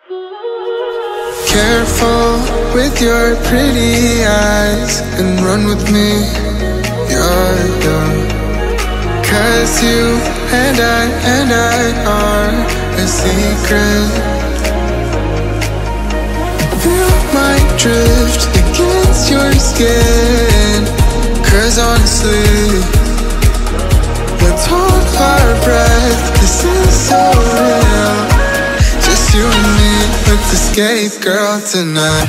Careful with your pretty eyes and run with me, yeah. Cause you and I are a secret. Feel my drift against your skin. Cause honestly, let's hold our breath. This is so real. Just you and me, let's escape, girl, tonight.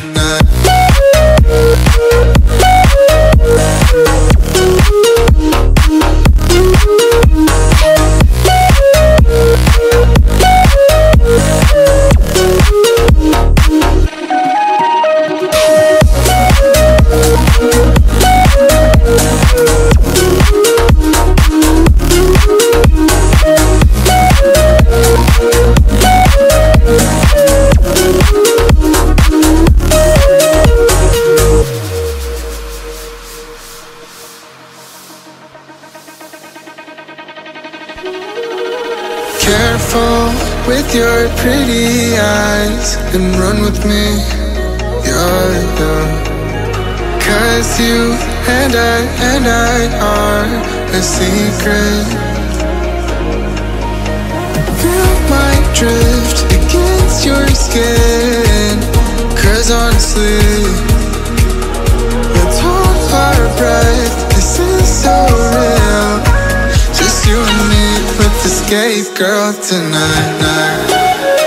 Careful with your pretty eyes and run with me, yeah. Cause you and I are a secret. Feel my drift against your skin. Cause honestly, let's hold our breath. This is so real. Just you and me, let's escape, girl, tonight.